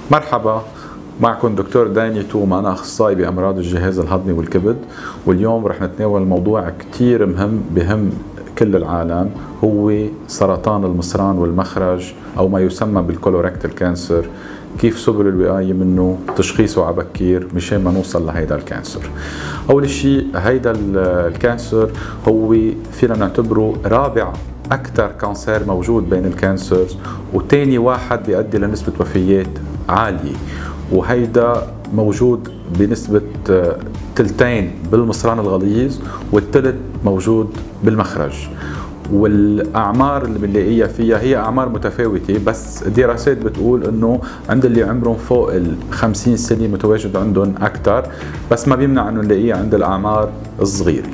مرحبا، معكم دكتور داني توما. أنا أخصائي بأمراض الجهاز الهضمي والكبد، واليوم رح نتناول موضوع كتير مهم بهم كل العالم، هو سرطان المصران والمخرج أو ما يسمى بالكولوريكتال كانسر. كيف سبل الوقاية منه، تشخيصه عبكير مشان ما نوصل لهيدا الكانسر. أول شيء هيدا الكانسر هو فينا نعتبره رابع أكثر كانسر موجود بين الكانسرز، وتاني واحد بيؤدي لنسبة وفيات عالية، وهيدا موجود بنسبة تلتين بالمصران الغليظ والتلت موجود بالمخرج. والأعمار اللي بنلاقيها فيها هي أعمار متفاوتة، بس الدراسات بتقول إنه عند اللي عمرهم فوق ال50 سنة متواجد عندهم أكثر، بس ما بيمنع إنه نلاقيها عند الأعمار الصغيرة.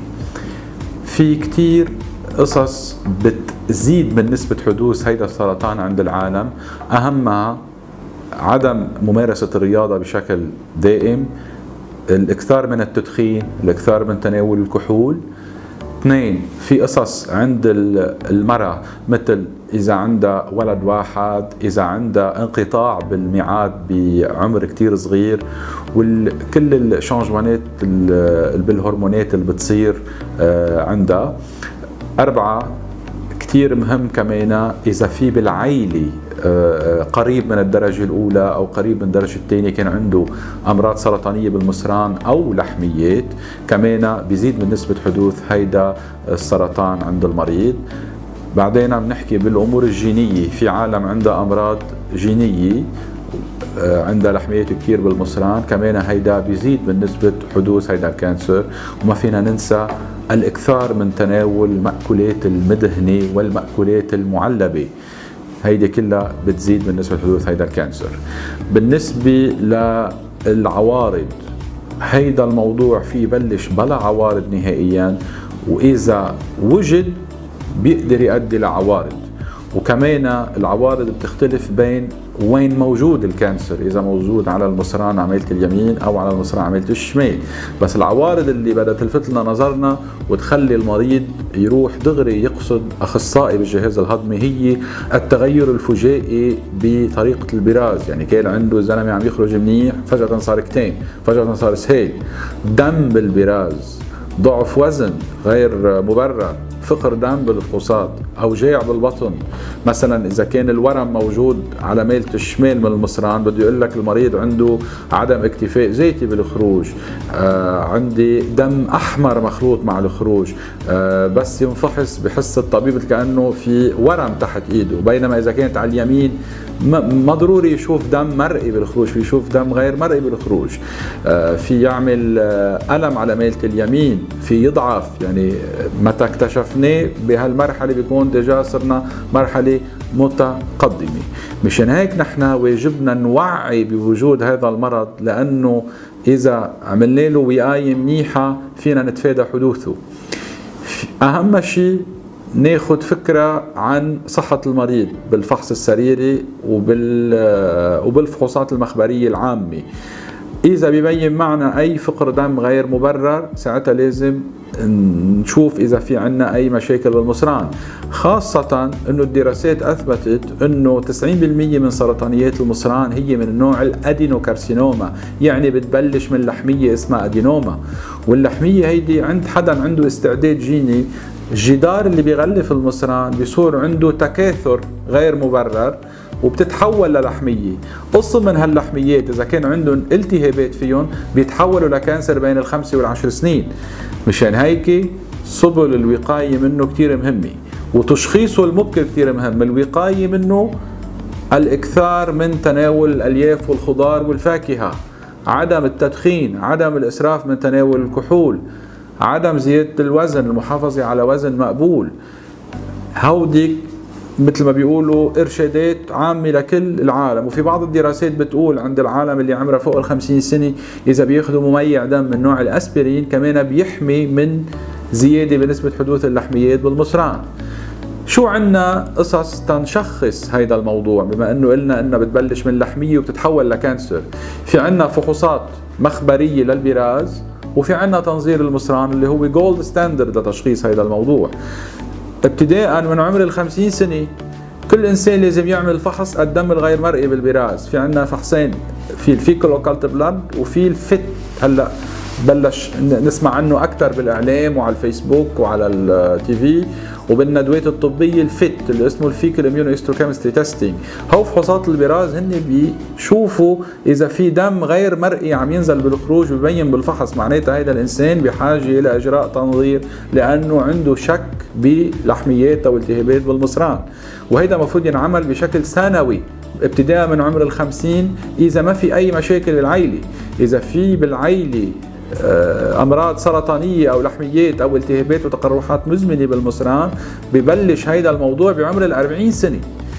في كتير قصص بتزيد من نسبة حدوث هيدا السرطان عند العالم، أهمها عدم ممارسة الرياضة بشكل دائم، الإكثار من التدخين، الإكثار من تناول الكحول. 2، في قصص عند المرأة مثل إذا عندها ولد واحد، إذا عندها انقطاع بالميعاد بعمر كتير صغير، وكل الشانجمانات بالهرمونات اللي بتصير عندها. 4، كتير مهم كمان إذا في بالعائلة قريب من الدرجة الأولى أو قريب من الدرجة الثانية كان عنده أمراض سرطانية بالمصران أو لحميات، كمان بيزيد من نسبة حدوث هيدا السرطان عند المريض. بعدين بنحكي بالأمور الجينية، في عالم عندها أمراض جينية عندها لحميات كتير بالمصران، كمان هيدا بيزيد من نسبة حدوث هيدا الكانسر. وما فينا ننسى الإكثار من تناول المأكولات المدهنة والمأكولات المعلبة، هيدي كلها بتزيد من نسبة حدوث هيدا الكانسر. بالنسبة للعوارض، هيدا الموضوع فيه يبلش بلا عوارض نهائيا، وإذا وجد بيقدر يؤدي لعوارض. وكمان العوارض بتختلف بين وين موجود الكانسر، إذا موجود على المصران عملية اليمين أو على المصران عملية الشمال. بس العوارض اللي بدها تلفت لنا نظرنا وتخلي المريض يروح دغري يقصد أخصائي بالجهاز الهضمي هي التغير الفجائي بطريقة البراز. يعني كان عنده زلمة عم يخرج منيح، فجأة صار كتين، فجأة صار سهيل، دم بالبراز، ضعف وزن غير مبرر، فقر دم بالفحوصات، أوجاع بالبطن. مثلا إذا كان الورم موجود على ميلة الشمال من المصران، بده يقول لك المريض عنده عدم اكتفاء ذاتي بالخروج، عندي دم أحمر مخلوط مع الخروج، بس ينفحص بحس الطبيب كأنه في ورم تحت إيده، بينما إذا كانت على اليمين ما ضروري يشوف دم مرئي بالخروج، في يشوف دم غير مرئي بالخروج. في يعمل ألم على ميلة اليمين، في يضعف. يعني متى اكتشفناه بهالمرحلة بيكون ديجا صرنا مرحلة متقدمة. مشان هيك نحن واجبنا نوعي بوجود هذا المرض، لأنه إذا عملنا له وقاية منيحة فينا نتفادى حدوثه. أهم شيء ناخد فكرة عن صحة المريض بالفحص السريري وبالفحوصات المخبرية العامة. إذا بيبين معنا أي فقر دم غير مبرر، ساعتها لازم نشوف إذا في عنا أي مشاكل بالمصران، خاصة أنه الدراسات أثبتت أنه 90% من سرطانيات المصران هي من النوع الأدينوكارسينوما، يعني بتبلش من لحمية اسمها أدينوما. واللحمية هيدي عند حدا عنده استعداد جيني، الجدار اللي بيغلف المصران بيصير عنده تكاثر غير مبرر وبتتحول للحمية. قصة من هاللحميات إذا كان عندهم التهابات فيهم بيتحولوا لكانسر بين ال5 وال10 سنين. مشان هيك سبل الوقاية منه كتير مهمة، وتشخيصه المبكر كتير مهم. الوقاية منه الإكثار من تناول الألياف والخضار والفاكهة، عدم التدخين، عدم الإسراف من تناول الكحول، عدم زيادة الوزن، المحافظة على وزن مقبول. هوديك مثل ما بيقولوا إرشادات عامة لكل العالم. وفي بعض الدراسات بتقول عند العالم اللي عمره فوق ال50 سنة إذا بياخدوا مميع دم من نوع الأسبرين كمان بيحمي من زيادة بنسبة حدوث اللحميات بالمصران. شو عنا قصص تنشخص هيدا الموضوع، بما انه قلنا انها بتبلش من لحمية وبتتحول لكانسر؟ في عنا فحوصات مخبرية للبراز، وفي عنا تنظير المصران اللي هو جولد ستاندرد لتشخيص هيدا الموضوع. ابتداء من عمر ال50 سنة كل انسان لازم يعمل فحص الدم الغير مرئي بالبراز. في عندنا فحصين، في الفيكال اوكالت بلاد وفي الفيت. هلا بلش نسمع عنه اكثر بالاعلام وعلى الفيسبوك وعلى التي في وبالندوات الطبيه. الفيت اللي اسمه الفيكال اميونوهيستوكيمستري تيستينج، هو فحوصات البراز هن بيشوفوا اذا في دم غير مرئي عم ينزل بالخروج، ببين بالفحص معناتها هذا الانسان بحاجه الى اجراء تنظير لانه عنده شك بلحميات او التهابات بالمصران. وهيدا المفروض ينعمل بشكل سنوي ابتداء من عمر ال50 اذا ما في اي مشاكل بالعيله. اذا في بالعيله امراض سرطانيه او لحميات او التهابات وتقرحات مزمنه بالمصران، ببلش هيدا الموضوع بعمر ال40 سنه.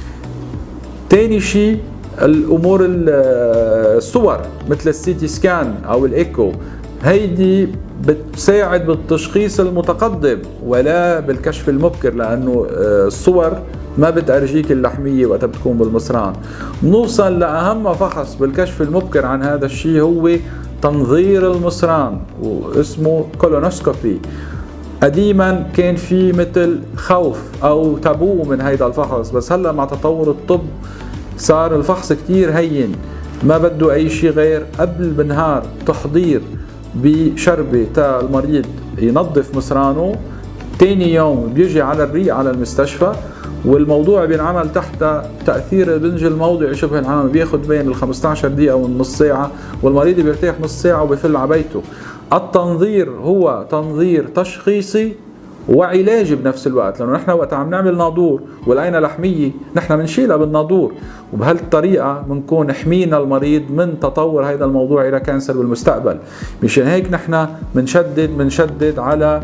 ثاني شيء الامور الصور مثل السي تي سكان او الايكو، هيدي بتساعد بالتشخيص المتقدم ولا بالكشف المبكر، لانه الصور ما بتأرجيك اللحمية وقتها بتكون بالمصران. نوصل لأهم فحص بالكشف المبكر عن هذا الشيء، هو تنظير المصران واسمه كولونوسكوبي. قديما كان في مثل خوف او تابو من هيدا الفحص، بس هلا مع تطور الطب صار الفحص كتير هين، ما بده اي شيء غير قبل بنهار تحضير بشربة تا المريض ينظف مصرانه. تاني يوم بيجي على الريق على المستشفى، والموضوع بينعمل تحت تأثير البنج الموضعي شبه العام، بياخد بين ال 15 دقيقة والنص ساعة، والمريض بيرتاح نص ساعة وبيفل على بيته. التنظير هو تنظير تشخيصي وعلاجي بنفس الوقت، لأنه نحن وقت عم نعمل ناظور ولقينا لحمية نحن بنشيلها بالناظور، وبهالطريقة بنكون حمينا المريض من تطور هذا الموضوع إلى كانسر بالمستقبل. مشان هيك نحن بنشدد على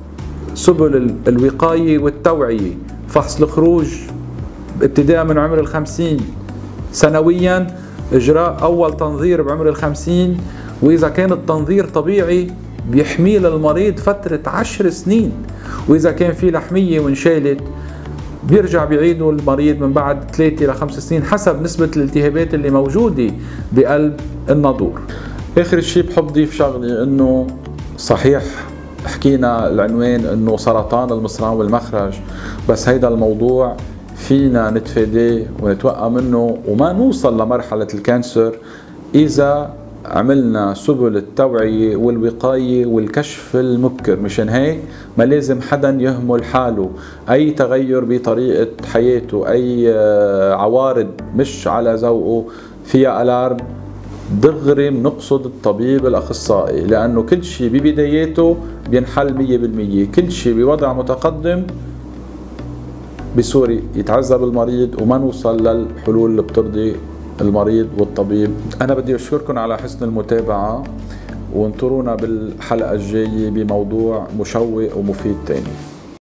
سبل الوقاية والتوعية. فحص الخروج ابتداء من عمر ال50 سنويا، إجراء أول تنظير بعمر ال50، وإذا كان التنظير طبيعي بيحميه للمريض فترة 10 سنين، وإذا كان في لحمية وانشالت بيرجع بيعيدوا المريض من بعد 3 إلى 5 سنين حسب نسبة الالتهابات اللي موجودة بقلب الناظور. آخر شيء بحب ضيف شغلي، إنه صحيح حكينا العنوان انه سرطان المصران والمخرج، بس هيدا الموضوع فينا نتفاداه ونتوقع منه وما نوصل لمرحلة الكانسر إذا عملنا سبل التوعية والوقاية والكشف المبكر. مشان هيك ما لازم حدا يهمل حاله، أي تغير بطريقة حياته، أي عوارض مش على ذوقه فيها ألارم، دغري بنقصد الطبيب الأخصائي، لأنه كل شيء ببداياته بينحل 100%. كل شيء بوضع متقدم بصورة يتعذب المريض وما نوصل للحلول اللي بترضي المريض والطبيب. أنا بدي أشكركم على حسن المتابعة، وانطرونا بالحلقة الجاية بموضوع مشوق ومفيد تاني.